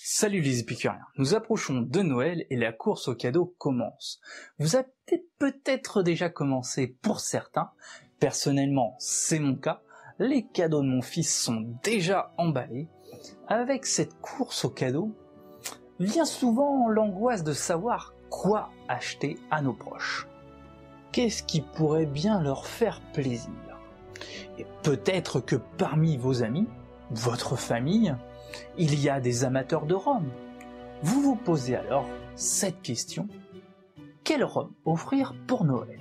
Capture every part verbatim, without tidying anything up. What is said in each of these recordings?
Salut les épicuriens, nous approchons de Noël et la course aux cadeaux commence. Vous avez peut-être déjà commencé pour certains, personnellement c'est mon cas, les cadeaux de mon fils sont déjà emballés. Avec cette course aux cadeaux, vient souvent l'angoisse de savoir quoi acheter à nos proches. Qu'est-ce qui pourrait bien leur faire plaisir? Et peut-être que parmi vos amis, votre famille, il y a des amateurs de rhum. Vous vous posez alors cette question: quel rhum offrir pour Noël?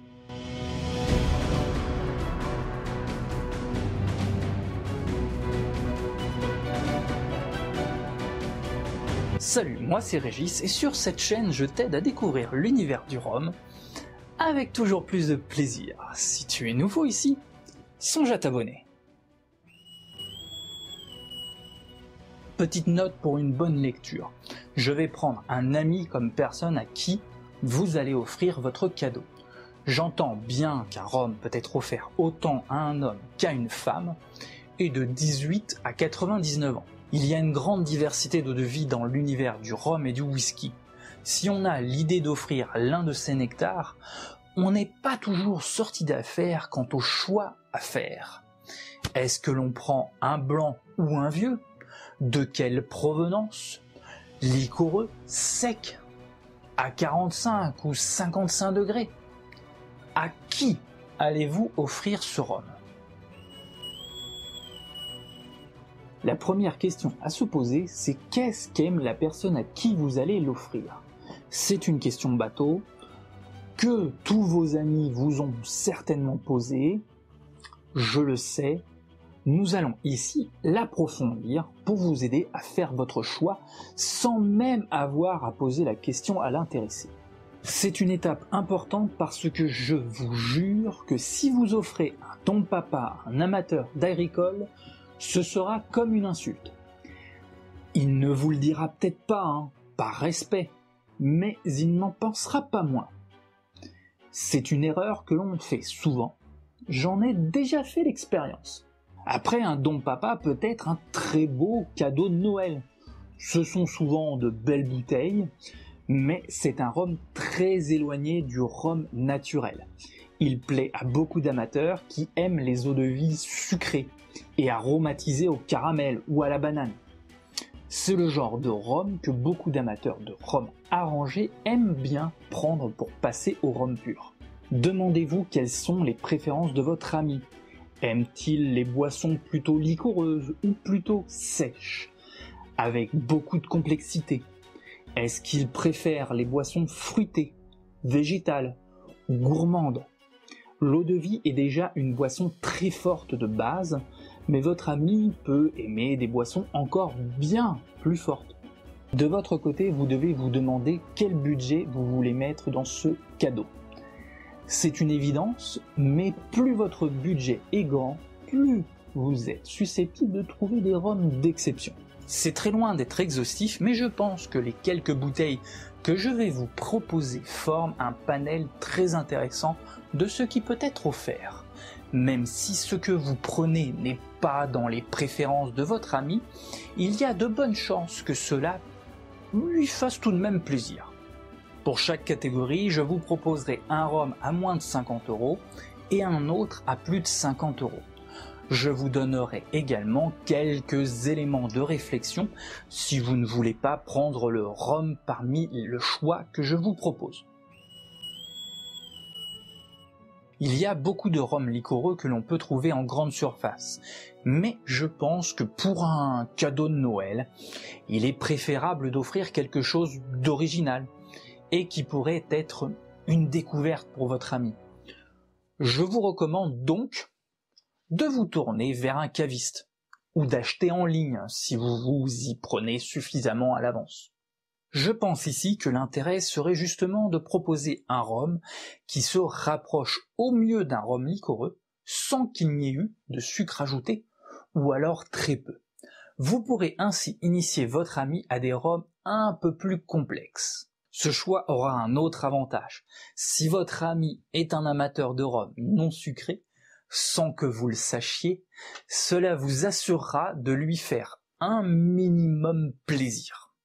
Salut, moi c'est Régis et sur cette chaîne je t'aide à découvrir l'univers du rhum avec toujours plus de plaisir. Si tu es nouveau ici, songe à t'abonner. Petite note pour une bonne lecture, je vais prendre un ami comme personne à qui vous allez offrir votre cadeau. J'entends bien qu'un rhum peut être offert autant à un homme qu'à une femme, et de dix-huit à quatre-vingt-dix-neuf ans. Il y a une grande diversité d'eau de vie dans l'univers du rhum et du whisky. Si on a l'idée d'offrir l'un de ces nectars, on n'est pas toujours sorti d'affaire quant au choix à faire. Est-ce que l'on prend un blanc ou un vieux? De quelle provenance? Liquoreux, sec, à quarante-cinq ou cinquante-cinq degrés? À qui allez-vous offrir ce rhum? La première question à se poser, c'est qu'est-ce qu'aime la personne à qui vous allez l'offrir? C'est une question bateau que tous vos amis vous ont certainement posée. Je le sais. Nous allons ici l'approfondir pour vous aider à faire votre choix sans même avoir à poser la question à l'intéressé. C'est une étape importante parce que je vous jure que si vous offrez un ton papa à un amateur d'agricole, ce sera comme une insulte. Il ne vous le dira peut-être pas, hein, par respect, mais il n'en pensera pas moins. C'est une erreur que l'on fait souvent. J'en ai déjà fait l'expérience. Après, un don papa peut être un très beau cadeau de Noël. Ce sont souvent de belles bouteilles, mais c'est un rhum très éloigné du rhum naturel. Il plaît à beaucoup d'amateurs qui aiment les eaux de vie sucrées et aromatisées au caramel ou à la banane. C'est le genre de rhum que beaucoup d'amateurs de rhum arrangé aiment bien prendre pour passer au rhum pur. Demandez-vous quelles sont les préférences de votre ami. Aime-t-il les boissons plutôt liquoreuses ou plutôt sèches, avec beaucoup de complexité? Est-ce qu'il préfère les boissons fruitées, végétales ou gourmandes? L'eau de vie est déjà une boisson très forte de base, mais votre ami peut aimer des boissons encore bien plus fortes. De votre côté, vous devez vous demander quel budget vous voulez mettre dans ce cadeau. C'est une évidence, mais plus votre budget est grand, plus vous êtes susceptible de trouver des rhums d'exception. C'est très loin d'être exhaustif, mais je pense que les quelques bouteilles que je vais vous proposer forment un panel très intéressant de ce qui peut être offert. Même si ce que vous prenez n'est pas dans les préférences de votre ami, il y a de bonnes chances que cela lui fasse tout de même plaisir. Pour chaque catégorie, je vous proposerai un rhum à moins de cinquante euros et un autre à plus de cinquante euros. Je vous donnerai également quelques éléments de réflexion si vous ne voulez pas prendre le rhum parmi le choix que je vous propose. Il y a beaucoup de rhums liquoreux que l'on peut trouver en grande surface, mais je pense que pour un cadeau de Noël, il est préférable d'offrir quelque chose d'original et qui pourrait être une découverte pour votre ami. Je vous recommande donc de vous tourner vers un caviste ou d'acheter en ligne si vous vous y prenez suffisamment à l'avance. Je pense ici que l'intérêt serait justement de proposer un rhum qui se rapproche au mieux d'un rhum liquoreux sans qu'il n'y ait eu de sucre ajouté ou alors très peu. Vous pourrez ainsi initier votre ami à des rhums un peu plus complexes. Ce choix aura un autre avantage. Si votre ami est un amateur de rhum non sucré, sans que vous le sachiez, cela vous assurera de lui faire un minimum plaisir.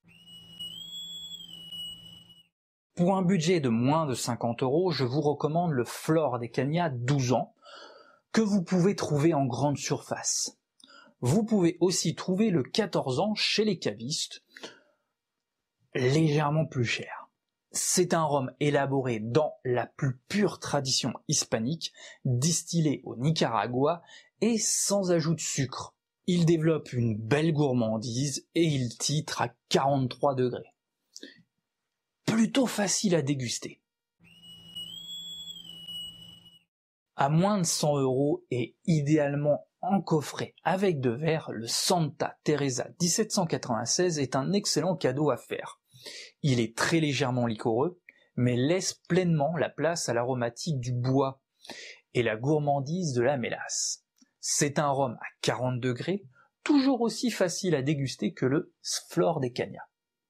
Pour un budget de moins de cinquante euros, je vous recommande le Flor de Caña douze ans, que vous pouvez trouver en grande surface. Vous pouvez aussi trouver le quatorze ans chez les cavistes, légèrement plus cher. C'est un rhum élaboré dans la plus pure tradition hispanique, distillé au Nicaragua et sans ajout de sucre. Il développe une belle gourmandise et il titre à quarante-trois degrés. Plutôt facile à déguster. À moins de cent euros et idéalement en coffret avec deux verres, le Santa Teresa dix-sept cent quatre-vingt-seize est un excellent cadeau à faire. Il est très légèrement liquoreux, mais laisse pleinement la place à l'aromatique du bois et la gourmandise de la mélasse. C'est un rhum à quarante degrés, toujours aussi facile à déguster que le Flor de Caña.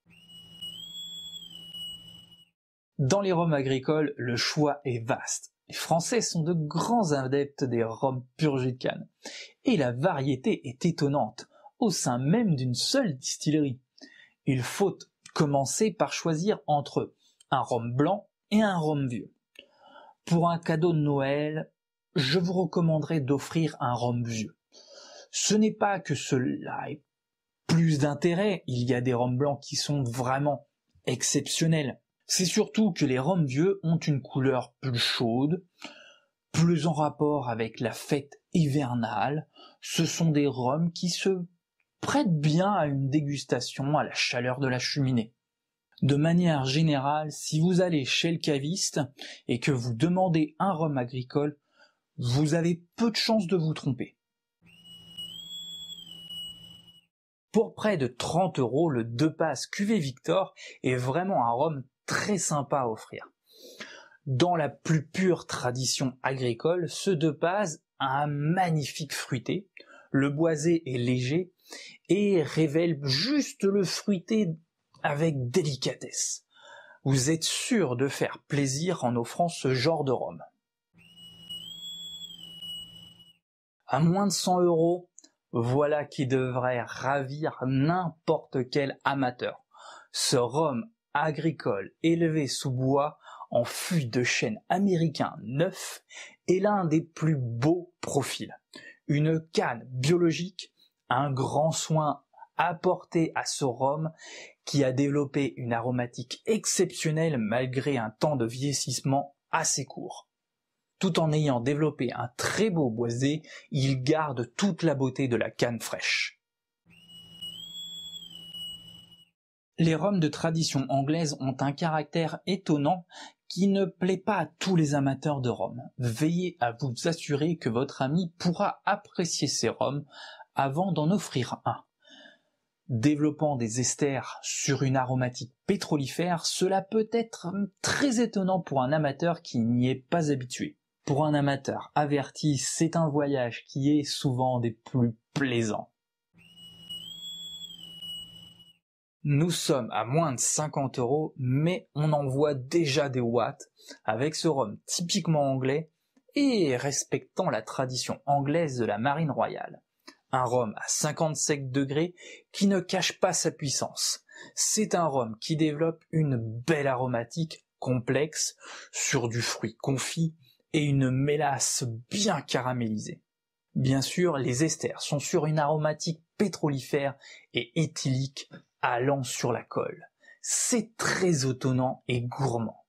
Dans les rhums agricoles, le choix est vaste. Les Français sont de grands adeptes des rhums pur jus de canne, et la variété est étonnante, au sein même d'une seule distillerie. Il faut commencer par choisir entre un rhum blanc et un rhum vieux. Pour un cadeau de Noël, je vous recommanderais d'offrir un rhum vieux. Ce n'est pas que cela ait plus d'intérêt, il y a des rhums blancs qui sont vraiment exceptionnels. C'est surtout que les rhums vieux ont une couleur plus chaude, plus en rapport avec la fête hivernale. Ce sont des rhums qui se prêtent bien à une dégustation à la chaleur de la cheminée. De manière générale, si vous allez chez le caviste et que vous demandez un rhum agricole, vous avez peu de chances de vous tromper. Pour près de trente euros, le deux passes Cuvée Victor est vraiment un rhum très sympa à offrir. Dans la plus pure tradition agricole, ce deux passes a un magnifique fruité, le boisé est léger et révèle juste le fruité avec délicatesse. Vous êtes sûr de faire plaisir en offrant ce genre de rhum. À moins de cent euros, voilà qui devrait ravir n'importe quel amateur. Ce rhum agricole élevé sous bois en fût de chêne américain neuf est l'un des plus beaux profils. Une canne biologique, un grand soin apporté à ce rhum qui a développé une aromatique exceptionnelle malgré un temps de vieillissement assez court. Tout en ayant développé un très beau boisé, il garde toute la beauté de la canne fraîche. Les rhums de tradition anglaise ont un caractère étonnant qui ne plaît pas à tous les amateurs de rhum. Veillez à vous assurer que votre ami pourra apprécier ces rhums avant d'en offrir un. Développant des esters sur une aromatique pétrolifère, cela peut être très étonnant pour un amateur qui n'y est pas habitué. Pour un amateur averti, c'est un voyage qui est souvent des plus plaisants. Nous sommes à moins de cinquante euros, mais on en voit déjà des watts avec ce rhum typiquement anglais et respectant la tradition anglaise de la marine royale. Un rhum à cinquante-sept degrés qui ne cache pas sa puissance. C'est un rhum qui développe une belle aromatique complexe sur du fruit confit et une mélasse bien caramélisée. Bien sûr, les esters sont sur une aromatique pétrolifère et éthylique allant sur la colle. C'est très étonnant et gourmand.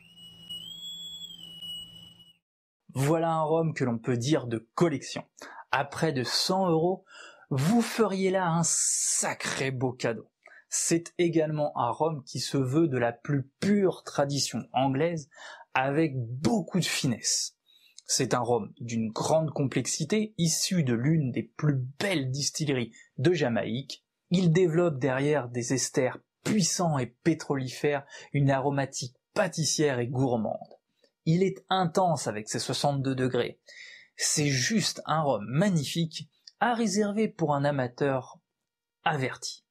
Voilà un rhum que l'on peut dire de collection. À près de cent euros, vous feriez là un sacré beau cadeau. C'est également un rhum qui se veut de la plus pure tradition anglaise avec beaucoup de finesse. C'est un rhum d'une grande complexité, issu de l'une des plus belles distilleries de Jamaïque. Il développe derrière des esters puissants et pétrolifères, une aromatique pâtissière et gourmande. Il est intense avec ses soixante-deux degrés. C'est juste un rhum magnifique à réserver pour un amateur averti.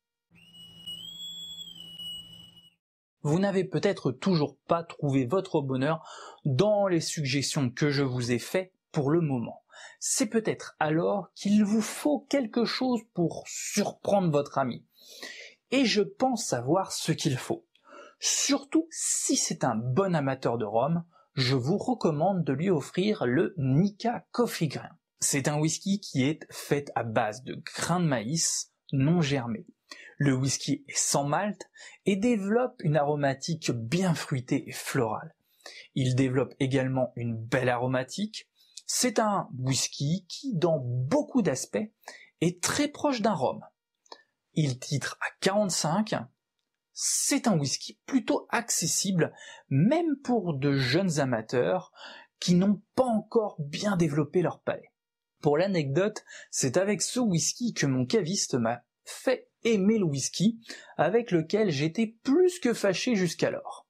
Vous n'avez peut-être toujours pas trouvé votre bonheur dans les suggestions que je vous ai faites pour le moment. c'est peut-être alors qu'il vous faut quelque chose pour surprendre votre ami. Et je pense savoir ce qu'il faut. Surtout si c'est un bon amateur de rhum, je vous recommande de lui offrir le Nikka Coffey Grain. C'est un whisky qui est fait à base de grains de maïs non germés. Le whisky est sans malt et développe une aromatique bien fruitée et florale. Il développe également une belle aromatique. C'est un whisky qui, dans beaucoup d'aspects, est très proche d'un rhum. Il titre à quarante-cinq. C'est un whisky plutôt accessible, même pour de jeunes amateurs qui n'ont pas encore bien développé leur palais. Pour l'anecdote, c'est avec ce whisky que mon caviste m'a fait aimer le whisky, avec lequel j'étais plus que fâché jusqu'alors.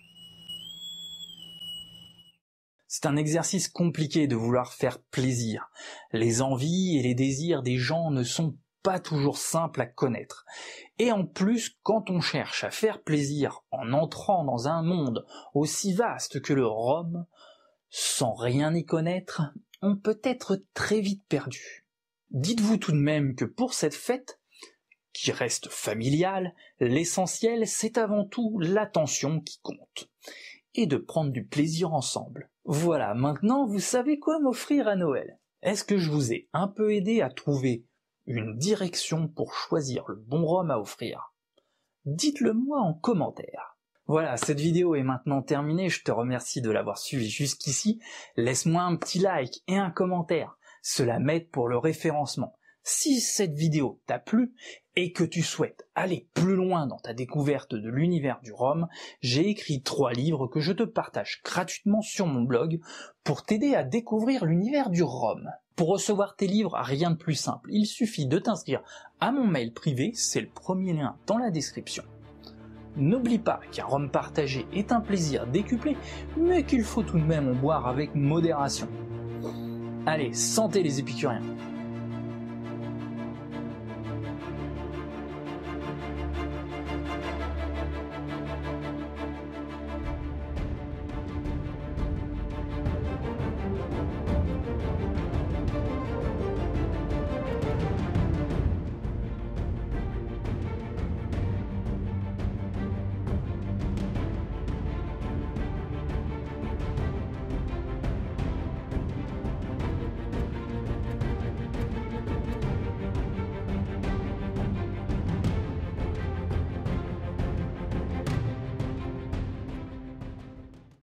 C'est un exercice compliqué de vouloir faire plaisir. Les envies et les désirs des gens ne sont pas toujours simples à connaître. Et en plus, quand on cherche à faire plaisir en entrant dans un monde aussi vaste que le rhum, sans rien y connaître, on peut être très vite perdu. Dites-vous tout de même que pour cette fête, qui reste familiale, l'essentiel c'est avant tout l'attention qui compte, et de prendre du plaisir ensemble. Voilà, maintenant vous savez quoi m'offrir à Noël. Est-ce que je vous ai un peu aidé à trouver une direction pour choisir le bon rhum à offrir? Dites-le moi en commentaire. Voilà, cette vidéo est maintenant terminée, je te remercie de l'avoir suivi jusqu'ici. Laisse-moi un petit like et un commentaire, cela m'aide pour le référencement. Si cette vidéo t'a plu et que tu souhaites aller plus loin dans ta découverte de l'univers du rhum, j'ai écrit trois livres que je te partage gratuitement sur mon blog pour t'aider à découvrir l'univers du rhum. Pour recevoir tes livres, rien de plus simple, il suffit de t'inscrire à mon mail privé, c'est le premier lien dans la description. N'oublie pas qu'un rhum partagé est un plaisir décuplé, mais qu'il faut tout de même en boire avec modération. Allez, santé les épicuriens!